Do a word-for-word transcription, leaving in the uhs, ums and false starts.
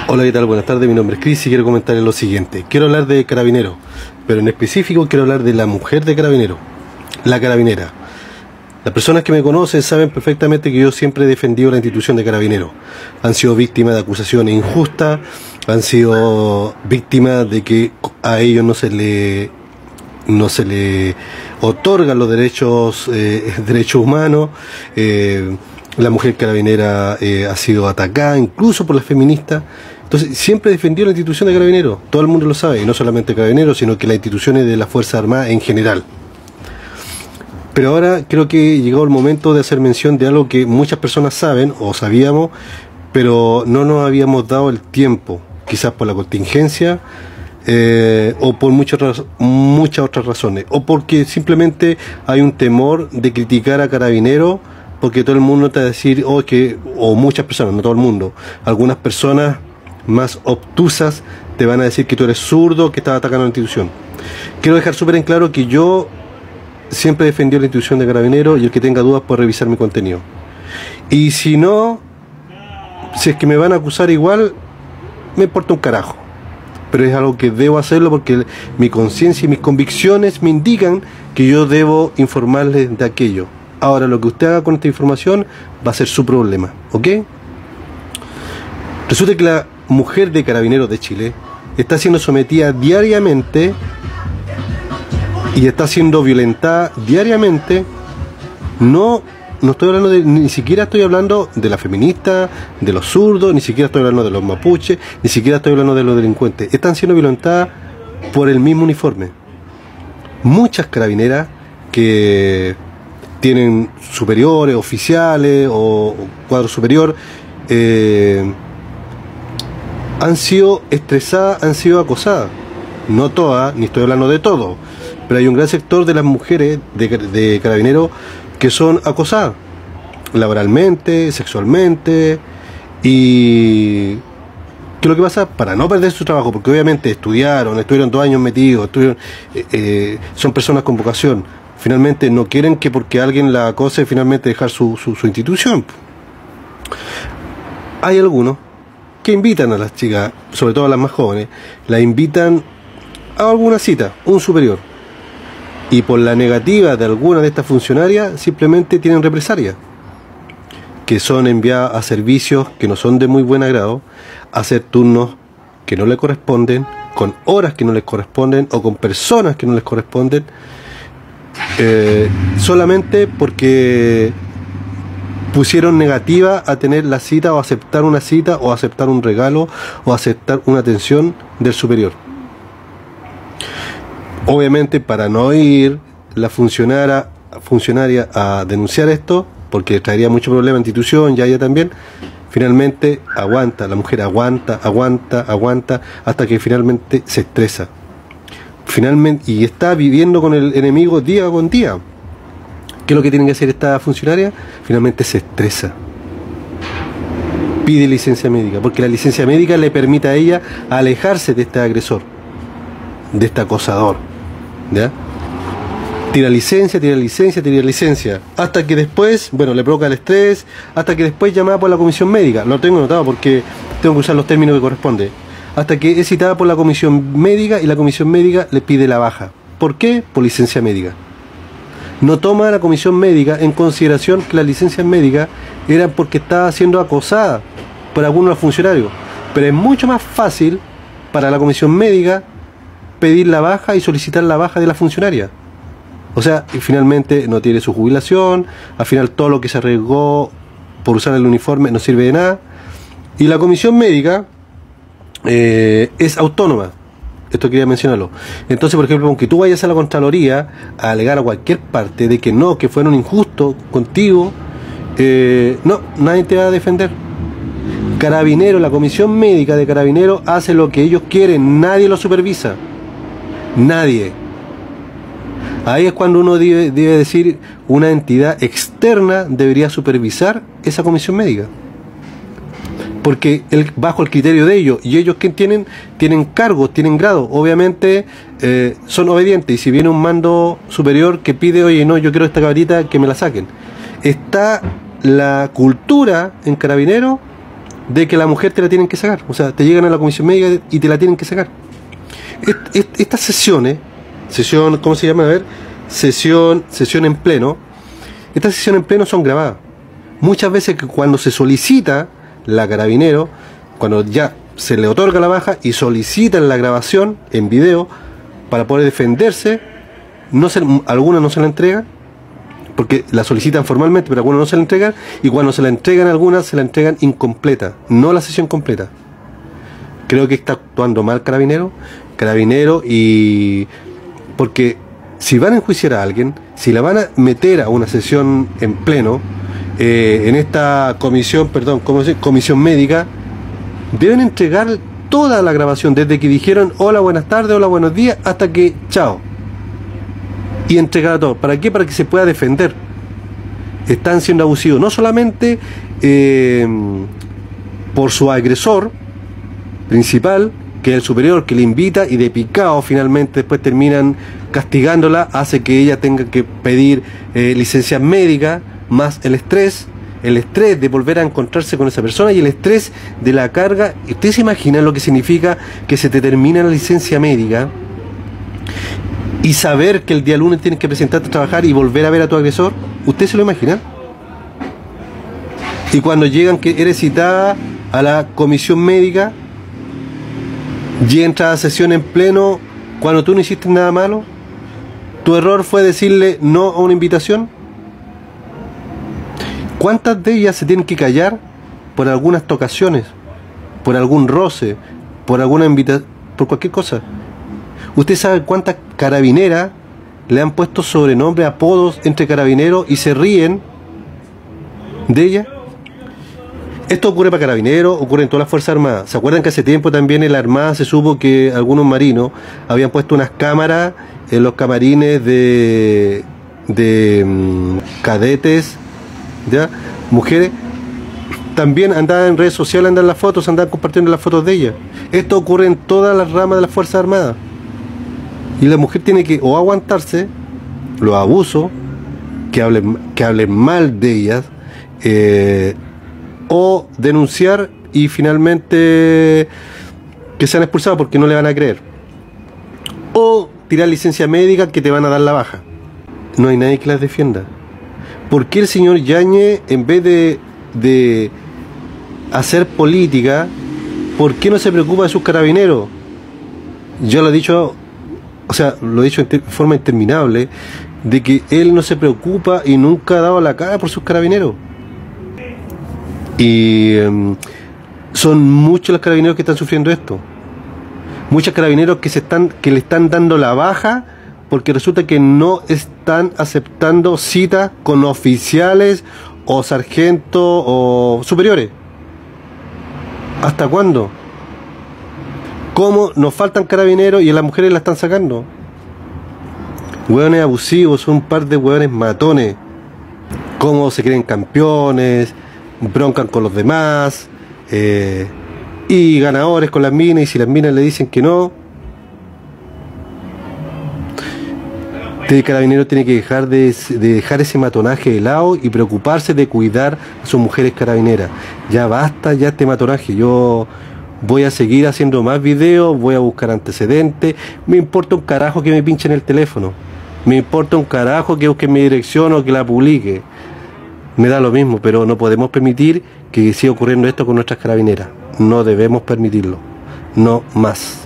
Hola, ¿qué tal? Buenas tardes, mi nombre es Cris y quiero comentarles lo siguiente. Quiero hablar de Carabineros, pero en específico quiero hablar de la mujer de Carabineros, la Carabinera. Las personas que me conocen saben perfectamente que yo siempre he defendido la institución de Carabineros. Han sido víctimas de acusaciones injustas, han sido víctimas de que a ellos no se le no se le otorgan los derechos eh, derechos humanos. eh, La mujer carabinera eh, ha sido atacada incluso por las feministas. Entonces siempre defendió la institución de Carabineros, todo el mundo lo sabe, y no solamente Carabineros, sino que las instituciones de las Fuerzas Armadas en general. Pero ahora creo que llegó el momento de hacer mención de algo que muchas personas saben o sabíamos, pero no nos habíamos dado el tiempo, quizás por la contingencia eh, o por muchas, muchas otras razones, o porque simplemente hay un temor de criticar a Carabineros, porque todo el mundo te va a decir, oh, que, o muchas personas, no todo el mundo, algunas personas más obtusas te van a decir que tú eres zurdo, que estás atacando a la institución. Quiero dejar súper en claro que yo siempre he defendido la institución de Carabineros, y el que tenga dudas puede revisar mi contenido. Y si no, si es que me van a acusar igual, me importa un carajo. Pero es algo que debo hacerlo porque mi conciencia y mis convicciones me indican que yo debo informarles de aquello. Ahora, lo que usted haga con esta información va a ser su problema, ¿ok? Resulta que la mujer de Carabineros de Chile está siendo sometida diariamente y está siendo violentada diariamente. No, no estoy hablando de, ni siquiera estoy hablando de la feminista, de los zurdos, ni siquiera estoy hablando de los mapuches, ni siquiera estoy hablando de los delincuentes. Están siendo violentadas por el mismo uniforme. Muchas carabineras que tienen superiores, oficiales o cuadro superior, eh, han sido estresadas, han sido acosadas. No todas, ni estoy hablando de todo, pero hay un gran sector de las mujeres de, de Carabineros que son acosadas laboralmente, sexualmente. Y ¿qué es lo que pasa? Para no perder su trabajo, porque obviamente estudiaron, estuvieron dos años metidos, estuvieron, eh, eh, son personas con vocación. Finalmente no quieren que porque alguien la acose finalmente dejar su, su, su institución. Hay algunos que invitan a las chicas, sobre todo a las más jóvenes, la invitan a alguna cita, un superior, y por la negativa de alguna de estas funcionarias simplemente tienen represalias, que son enviadas a servicios que no son de muy buen agrado, a hacer turnos que no les corresponden, con horas que no les corresponden o con personas que no les corresponden, eh, solamente porque pusieron negativa a tener la cita o aceptar una cita o aceptar un regalo o aceptar una atención del superior. Obviamente, para no ir la funcionaria, funcionaria a denunciar esto, porque traería mucho problema a la institución y a ella también, finalmente aguanta, la mujer aguanta, aguanta, aguanta, hasta que finalmente se estresa. Finalmente, y está viviendo con el enemigo día con día. ¿Qué es lo que tiene que hacer esta funcionaria? Finalmente se estresa. Pide licencia médica, porque la licencia médica le permite a ella alejarse de este agresor, de este acosador. ¿Ya? Tira licencia, tira licencia, tira licencia. Hasta que después, bueno, le provoca el estrés, hasta que después llamada por la comisión médica. Lo tengo anotado porque tengo que usar los términos que corresponden. Hasta que es citada por la comisión médica y la comisión médica le pide la baja. ¿Por qué? Por licencia médica. No toma la comisión médica en consideración que las licencias médicas eran porque estaba siendo acosada por algunos funcionarios. Pero es mucho más fácil para la comisión médica pedir la baja y solicitar la baja de la funcionaria. O sea, finalmente no tiene su jubilación, al final todo lo que se arriesgó por usar el uniforme no sirve de nada. Y la comisión médica eh, es autónoma. Esto quería mencionarlo. Entonces, por ejemplo, aunque tú vayas a la Contraloría a alegar a cualquier parte de que no, que fueron injustos contigo, eh, no, nadie te va a defender. Carabineros, la comisión médica de Carabineros hace lo que ellos quieren, nadie lo supervisa. Nadie. Ahí es cuando uno debe, debe decir, una entidad externa debería supervisar esa comisión médica. Porque el, bajo el criterio de ellos, y ellos que tienen, tienen cargos, tienen grados, obviamente eh, son obedientes, y si viene un mando superior que pide, oye, no, yo quiero esta cabrita, que me la saquen. Está la cultura en Carabineros de que la mujer te la tienen que sacar. O sea, te llegan a la comisión médica y te la tienen que sacar. Est, est, estas sesiones, sesión, ¿cómo se llama? A ver, sesión, sesión en pleno. Estas sesiones en pleno son grabadas. Muchas veces que cuando se solicita la carabinero, cuando ya se le otorga la baja y solicitan la grabación en video para poder defenderse, no se, algunas no se la entregan, porque la solicitan formalmente, pero algunas no se la entregan, y cuando se la entregan algunas, se la entregan incompleta, no la sesión completa. Creo que está actuando mal Carabinero, Carabinero y... porque si van a enjuiciar a alguien, si la van a meter a una sesión en pleno, eh, en esta comisión, perdón, ¿cómo se dice? Comisión médica, deben entregar toda la grabación, desde que dijeron hola, buenas tardes, hola, buenos días, hasta que chao. Y entregar todo. ¿Para qué? Para que se pueda defender. Están siendo abusivos, no solamente eh, por su agresor principal, que es el superior, que le invita, y de picado finalmente después terminan castigándola, hace que ella tenga que pedir eh, licencia médica, más el estrés, el estrés de volver a encontrarse con esa persona y el estrés de la carga. ¿Ustedes se imaginan lo que significa que se te termina la licencia médica y saber que el día lunes tienes que presentarte a trabajar y volver a ver a tu agresor? ¿Ustedes se lo imaginan? Y cuando llegan que eres citada a la comisión médica y entras a sesión en pleno cuando tú no hiciste nada malo, tu error fue decirle no a una invitación. ¿Cuántas de ellas se tienen que callar por algunas tocaciones, por algún roce, por alguna invitación, por cualquier cosa? ¿Usted sabe cuántas carabineras le han puesto sobrenombres, apodos entre carabineros y se ríen de ella? Esto ocurre para carabineros, ocurre en todas las Fuerzas Armadas. ¿Se acuerdan que hace tiempo también en la Armada se supo que algunos marinos habían puesto unas cámaras en los camarines de, de um, cadetes, ¿ya? Mujeres? También andaban en redes sociales, andan las fotos, andan compartiendo las fotos de ellas. Esto ocurre en todas las ramas de las Fuerzas Armadas. Y la mujer tiene que o aguantarse los abusos, que hablen, que hablen mal de ellas, eh, o denunciar y finalmente que sean expulsados porque no le van a creer, o tirar licencia médica que te van a dar la baja. No hay nadie que las defienda. ¿Por qué el señor Yáñez, en vez de, de hacer política, por qué no se preocupa de sus carabineros? Yo lo he dicho, o sea, lo he dicho en forma interminable, de que él no se preocupa y nunca ha dado la cara por sus carabineros. Y um, son muchos los carabineros que están sufriendo esto. Muchos carabineros que se están, que le están dando la baja porque resulta que no están aceptando citas con oficiales o sargentos o superiores. ¿Hasta cuándo? ¿Cómo nos faltan carabineros y a las mujeres la están sacando? Hueones abusivos, son un par de hueones matones. ¿Cómo se creen campeones? Broncan con los demás, eh, y ganadores con las minas, y si las minas le dicen que no, el carabinero tiene que dejar de, de dejar ese matonaje de lado y preocuparse de cuidar a sus mujeres carabineras. Ya basta ya este matonaje. Yo voy a seguir haciendo más videos, voy a buscar antecedentes. Me importa un carajo que me pinchen el teléfono, me importa un carajo que busquen mi dirección o que la publique. Me da lo mismo, pero no podemos permitir que siga ocurriendo esto con nuestras carabineras. No debemos permitirlo. No más.